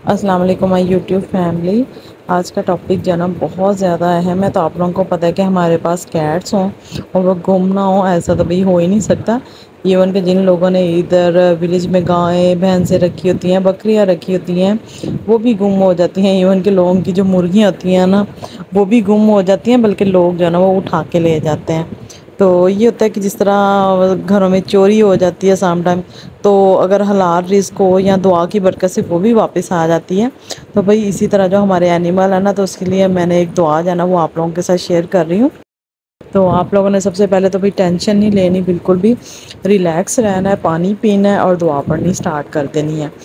अस्सलाम वालेकुम my YouTube family. आज का टॉपिक जो है ना बहुत ज़्यादा अहम है। तो आप लोगों को पता है कि हमारे पास कैट्स हों और वो गुम ना हो, ऐसा तो भाई हो ही नहीं सकता। इवन कि जिन लोगों ने इधर विलेज में गायें भैंसें रखी होती हैं, बकरियां रखी होती हैं, वो भी गुम हो जाती हैं। इवन के लोगों की जो मुर्गियाँ होती हैं ना, वो भी गुम हो जाती हैं, बल्कि लोग जो है ना वो उठा के ले जाते हैं। तो ये होता है कि जिस तरह घरों में चोरी हो जाती है शाम टाइम, तो अगर हलाल रिस्क हो या दुआ की बरकत से वो भी वापस आ जाती है। तो भाई इसी तरह जो हमारे एनिमल है ना, तो उसके लिए मैंने एक दुआ जो है ना वो आप लोगों के साथ शेयर कर रही हूँ। तो आप लोगों ने सबसे पहले तो भाई टेंशन नहीं लेनी, बिल्कुल भी रिलैक्स रहना है, पानी पीना है और दुआ पढ़नी स्टार्ट कर देनी है।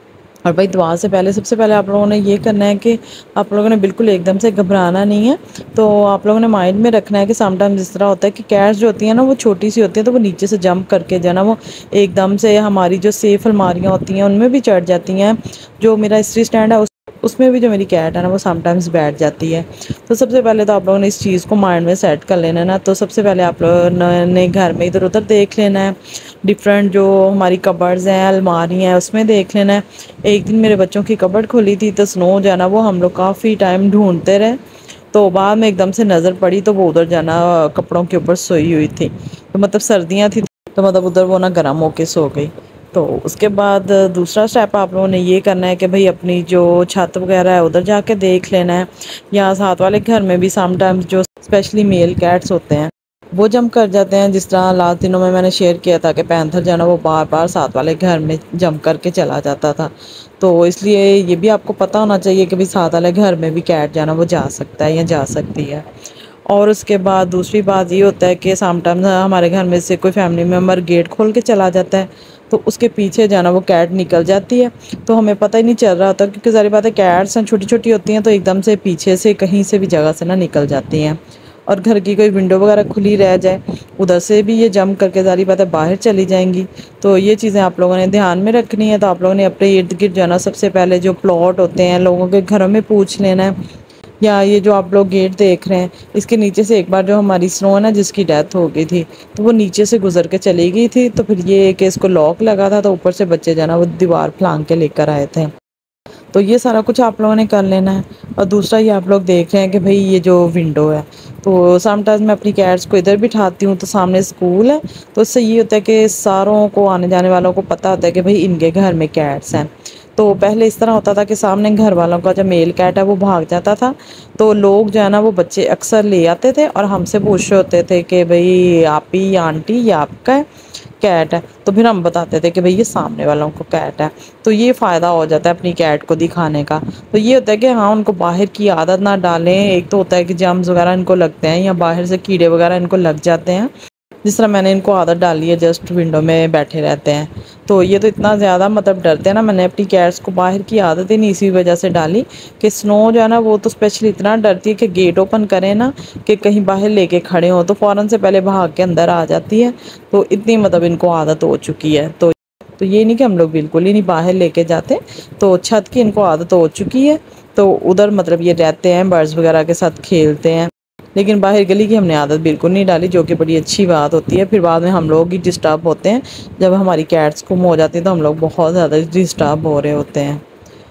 और भाई दुआ से पहले सबसे पहले आप लोगों ने ये करना है कि आप लोगों ने बिल्कुल एकदम से घबराना नहीं है। तो आप लोगों ने माइंड में रखना है कि समटाइम जिस तरह होता है कि कैट्स जो होती हैं ना वो छोटी सी होती हैं, तो वो नीचे से जंप करके जो है ना वो एकदम से हमारी जो सेफ अलमारियाँ होती हैं उनमें भी चढ़ जाती हैं। जो मेरा स्त्री स्टैंड है उसमें भी जो मेरी कैट है ना वो समटाइम्स बैठ जाती है। तो सबसे पहले तो आप लोगों ने इस चीज़ को माइंड में सेट कर लेना है ना। तो सबसे पहले आप लोगों ने घर में इधर उधर देख लेना है, डिफरेंट जो हमारी कबर्ड्स हैं, अलमारी हैं, उसमें देख लेना है। एक दिन मेरे बच्चों की कबर्ड खुली थी, तो स्नो जाना वो हम लोग काफ़ी टाइम ढूंढते रहे। तो बाद में एकदम से नज़र पड़ी, तो वो उधर जाना कपड़ों के ऊपर सोई हुई थी। तो मतलब सर्दियाँ थी, तो मतलब उधर वो ना गर्म होके सो गई। तो उसके बाद दूसरा स्टेप आप लोगों ने ये करना है कि भाई अपनी जो छत वगैरह है उधर जाके देख लेना है, या साथ वाले घर में भी समटाइम्स जो स्पेशली मेल कैट्स होते हैं वो जंप कर जाते हैं। जिस तरह लास्ट दिनों में मैंने शेयर किया था कि पैंथर जो है ना वो बार बार साथ वाले घर में जंप करके चला जाता था। तो इसलिए ये भी आपको पता होना चाहिए कि भाई साथ वाले घर में भी कैट जो है ना वो जा सकता है या जा सकती है। और उसके बाद दूसरी बात ये होता है कि समटाइम्स हमारे घर में से कोई फैमिली मेम्बर गेट खोल के चला जाता है, तो उसके पीछे जाना वो कैट निकल जाती है। तो हमें पता ही नहीं चल रहा होता, क्योंकि सारी बातें कैट्स हैं, छोटी छोटी होती हैं, तो एकदम से पीछे से कहीं से भी जगह से ना निकल जाती हैं। और घर की कोई विंडो वगैरह खुली रह जाए, उधर से भी ये जंप करके सारी बातें बाहर चली जाएंगी। तो ये चीज़ें आप लोगों ने ध्यान में रखनी है। तो आप लोगों ने अपने इर्द गिर्द जाना, सबसे पहले जो प्लॉट होते हैं लोगों के घरों में पूछ लेना है, या ये जो आप लोग गेट देख रहे हैं इसके नीचे से एक बार जो हमारी स्नो है ना जिसकी डेथ हो गई थी, तो वो नीचे से गुजर के चली गई थी। तो फिर ये कि इसको लॉक लगा था, तो ऊपर से बच्चे जाना वो दीवार फलांग के लेकर आए थे। तो ये सारा कुछ आप लोगों ने कर लेना है। और दूसरा ये आप लोग देख रहे हैं कि भाई ये जो विंडो है, तो समटाइम्स मैं अपनी कैट्स को इधर बिठाती हूँ, तो सामने स्कूल है, तो उससे ये होता है कि सारों को आने जाने वालों को पता होता है कि भाई इनके घर में कैट्स हैं। तो पहले इस तरह होता था कि सामने घर वालों का जब मेल कैट है वो भाग जाता था, तो लोग जो है ना वो बच्चे अक्सर ले आते थे और हमसे पूछ रहे होते थे कि भाई आप ही आंटी ये आपका है कैट है। तो फिर हम बताते थे कि भाई ये सामने वालों को कैट है। तो ये फ़ायदा हो जाता है अपनी कैट को दिखाने का। तो ये होता है कि हाँ उनको बाहर की आदत ना डालें। एक तो होता है कि जर्म्स वगैरह इनको लगते हैं या बाहर से कीड़े वगैरह इनको लग जाते हैं, जिस तरह मैंने इनको आदत डाली है जस्ट विंडो में बैठे रहते हैं। तो ये तो इतना ज़्यादा मतलब डरते हैं ना, मैंने अपनी कैट्स को बाहर की आदत ही नहीं इसी वजह से डाली कि स्नो जो है ना वो तो स्पेशली इतना डरती है कि गेट ओपन करें ना कि कहीं बाहर लेके खड़े हों तो फ़ौरन से पहले भाग के अंदर आ जाती है। तो इतनी मतलब इनको आदत हो चुकी है। तो ये नहीं कि हम लोग बिल्कुल ही नहीं बाहर लेके जाते, तो छत की इनको आदत हो चुकी है। तो उधर मतलब ये रहते हैं, बर्ड्स वगैरह के साथ खेलते हैं, लेकिन बाहर गली की हमने आदत बिल्कुल नहीं डाली, जो कि बड़ी अच्छी बात होती है। फिर बाद में हम लोग ही डिस्टर्ब होते हैं, जब हमारी कैट्स गुम हो जाती हैं तो हम लोग बहुत ज़्यादा डिस्टर्ब हो रहे होते हैं।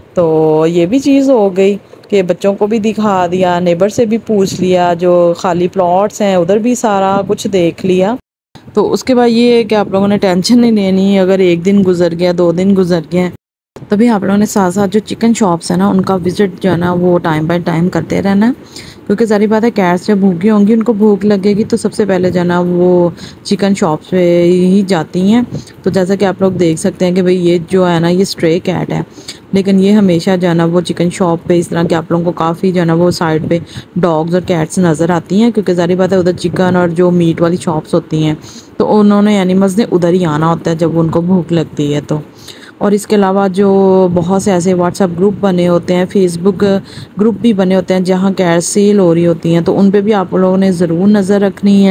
तो ये भी चीज़ हो गई कि बच्चों को भी दिखा दिया, नेबर से भी पूछ लिया, जो खाली प्लॉट्स हैं उधर भी सारा कुछ देख लिया। तो उसके बाद ये है कि आप लोगों ने टेंशन नहीं लेनी। अगर एक दिन गुजर गया, 2 दिन गुजर गए, तभी आप लोगों ने साथ साथ जो चिकन शॉप्स है ना उनका विज़िट जो है ना वो टाइम बाय टाइम करते रहना है। क्योंकि सारी बात है कैट्स जब भूखी होंगी, उनको भूख लगेगी, तो सबसे पहले जो है ना वो चिकन शॉप्स पे ही जाती हैं। तो जैसा कि आप लोग देख सकते हैं कि भाई ये जो है ना ये स्ट्रे कैट है, लेकिन ये हमेशा जो है ना वो चिकन शॉप पे इस तरह के आप लोगों को काफ़ी जो है ना वो साइड पे डॉग्स और कैट्स नज़र आती हैं। क्योंकि सारी बात है उधर चिकन और जो मीट वाली शॉप्स होती हैं, तो उन्होंने एनिमल्स ने उधर ही आना होता है जब उनको भूख लगती है। तो और इसके अलावा जो बहुत से ऐसे व्हाट्सएप ग्रुप बने होते हैं, फेसबुक ग्रुप भी बने होते हैं जहाँ कैट सेल हो रही होती हैं, तो उन पे भी आप लोगों ने ज़रूर नज़र रखनी है।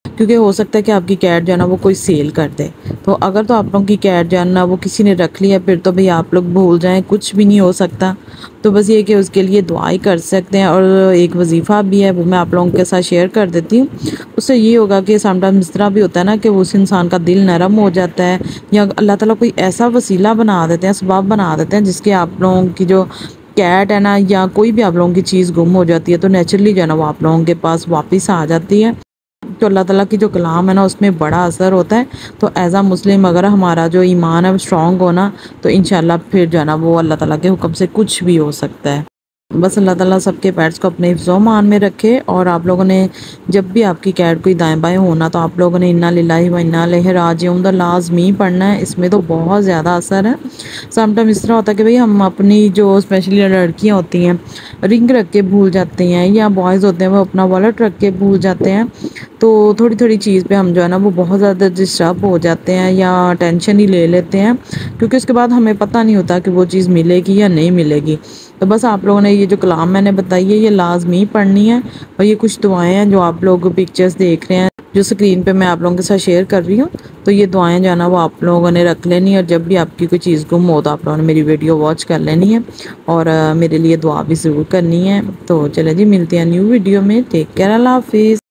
क्योंकि हो सकता है कि आपकी कैट जो है ना वो कोई सेल कर दे। तो अगर तो आप लोगों की कैट जो है ना वो किसी ने रख लिया, फिर तो भाई आप लोग भूल जाएं, कुछ भी नहीं हो सकता। तो बस ये कि उसके लिए दुआई कर सकते हैं। और एक वजीफ़ा भी है, वो मैं आप लोगों के साथ शेयर कर देती हूँ। उससे ये होगा कि समटाइम्स इस तरह भी होता है ना कि उस इंसान का दिल नरम हो जाता है, या अल्लाह ताला कोई ऐसा वसीला बना देते हैं, सबब बना देते हैं, जिसके आप लोगों की जो कैट है ना या कोई भी आप लोगों की चीज़ गुम हो जाती है, तो नेचुरली जो है ना वो आप लोगों के पास वापस आ जाती है। तो अल्लाह ताला की जो कलाम है ना उसमें बड़ा असर होता है। तो एज़ अ मुस्लिम अगर हमारा जो ईमान है वो स्ट्रॉन्ग हो ना, तो इंशाल्लाह फिर जो है ना वो अल्लाह ताला के हुक्म से कुछ भी हो सकता है। बस अल्लाह ताला सबके पेट्स को अपने हिफ्ज़-ओ-मान में रखे। और आप लोगों ने जब भी आपकी कैट कोई दाएँ-बाएँ हो ना, तो आप लोगों ने इन्ना लिल्लाहि व इन्ना इलैहि राजिऊन तो लाज़मी पढ़ना है। इसमें तो बहुत ज़्यादा असर है। समटाइम इस तरह होता है कि भई हम अपनी जो स्पेशली लड़कियाँ होती हैं, रिंग रख के भूल जाती हैं, या बॉयज़ होते हैं वो अपना वॉलेट रख के भूल जाते हैं। तो थोड़ी-थोड़ी चीज़ पे हम जो है ना वो बहुत ज़्यादा डिस्टर्ब हो जाते हैं, या टेंशन ही ले लेते हैं, क्योंकि उसके बाद हमें पता नहीं होता कि वो चीज़ मिलेगी या नहीं मिलेगी। तो बस आप लोगों ने ये जो कलाम मैंने बताई है ये लाज़मी पढ़नी है। और ये कुछ दुआएँ हैं जो आप लोग पिक्चर्स देख रहे हैं, जो स्क्रीन पे मैं आप लोगों के साथ शेयर कर रही हूँ। तो ये दुआएँ जो है ना वो आप लोगों ने रख लेनी है, और जब भी आपकी कोई चीज़ गुम हो तो आप लोगों ने मेरी वीडियो वॉच कर लेनी है, और मेरे लिए दुआ भी ज़रूर करनी है। तो चलें जी, मिलते हैं न्यू वीडियो में। टेक केयर, अल्लाह हाफ़िज़।